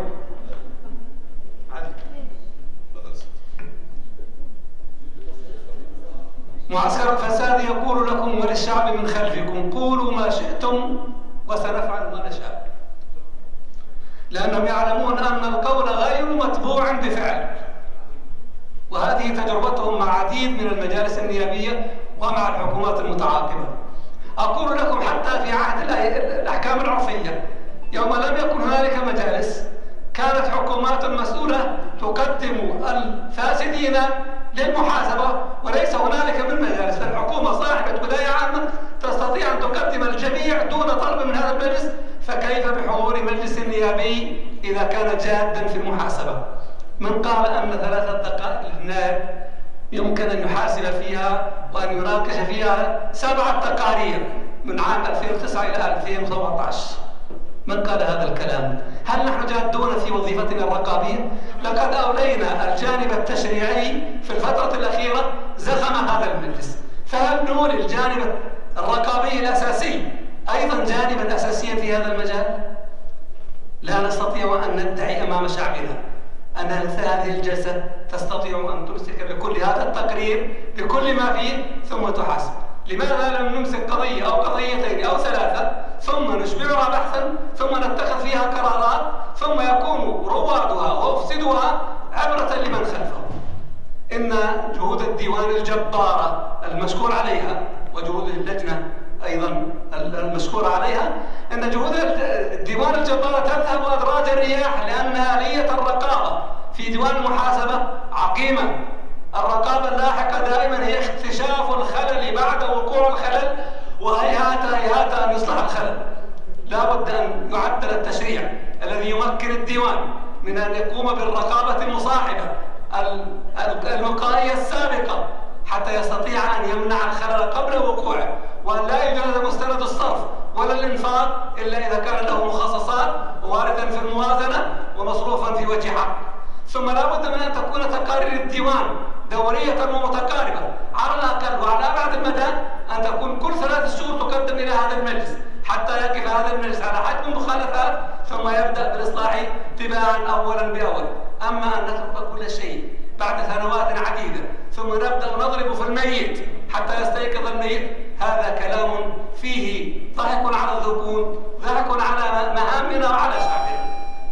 معسكر الفساد يقول لكم وللشعب من خلفكم: قولوا ما شئتم وسنفعل ما نشاء. لأنهم يعلمون أن القول غير متبوع بفعل، وهذه تجربتهم مع عديد من المجالس النيابية ومع الحكومات المتعاقبة. أقول لكم حتى في عهد الأحكام العرفية يوم لم يكن هنالك مجالس كانت حكومات مسؤولة تقدم الفاسدين للمحاسبة وليس هنالك من مجالس، فالحكومة صاحبة ولاية عامة تستطيع أن تقدم الجميع دون طلب من هذا المجلس، فكيف بحضور مجلس نيابي إذا كان جادا في المحاسبة؟ من قال أن ثلاثة دقائق للنائب يمكن أن يحاسب فيها وأن يناقش فيها سبعة تقارير من عام ألفين وتسعة إلى ألفين وسبعة عشر؟ من قال هذا الكلام؟ هل نحن جادون في وظيفتنا الرقابية؟ لقد أولينا الجانب التشريعي في الفترة الأخيرة زخم هذا المجلس، فهل نولي الجانب الرقابي الأساسي أيضا جانبا أساسيا في هذا المجال؟ لا نستطيع أن ندعي أمام شعبنا أن هذه الجلسة تستطيع أن تمسك بكل هذا التقرير بكل ما فيه ثم تحاسب. لماذا لم نمسك قضية أو قضيتين أو ثلاثة ثم نشبعها بحثا ثم نتخذ فيها قرارات ثم يكون روادها ومفسدوها عبرة لمن خلفه؟ إن جهود الديوان الجبارة المشكور عليها وجهود اللجنة أيضا المشكور عليها، أن جهود الديوان الجبارة تذهب أدراج الرياح، لأن آلية الرقابة في ديوان المحاسبة عقيمة. الرقابة اللاحقة دائما هي اكتشاف الخلل بعد وقوع الخلل، وهيهات هيهات أن يصلح الخلل. لا بد أن يعدل التشريع الذي يمكن الديوان من أن يقوم بالرقابة المصاحبة الوقائية السابقة حتى يستطيع أن يمنع الخلل قبل وقوعه، وأن لا يوجد مستند الصرف ولا الإنفاق إلا إذا كان له مخصصات واردا في الموازنة ومصروفا في وجه حق. ثم لا بد من أن تكون تقارير الديوان دورية ومتقاربة على الأقل، وعلى أبعد المدى أن تكون كل ثلاث شهور تقدم إلى هذا المجلس حتى يقف هذا المجلس على حجم المخالفات ثم يبدأ بالإصلاح تباعا أولا بأول. أما أن نترك كل شيء بعد سنوات عديدة ثم نبدأ نضرب في الميت حتى يستيقظ الميت، هذا كلام فيه ضحك على الذقون، ضحك على مهامنا وعلى شعبنا.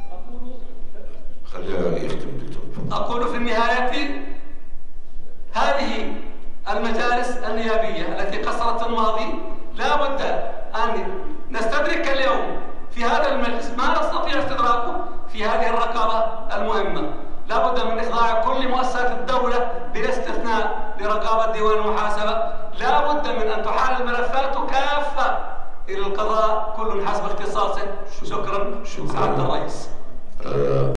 خلينا يختم دكتور. أقول في النهاية هذه المجالس النيابية التي قصرت في الماضي لا بد أن نستدرك اليوم في هذا المجلس ما نستطيع استدراكه في هذه الرقابة المهمة. لا بد من إخضاع كل مؤسسات الدولة بلا استثناء لرقابة ديوان المحاسبة. لا بد من أن تحال الملفات كافة إلى القضاء كل حسب اختصاصه. شكرا. شكرا سعادة الرئيس.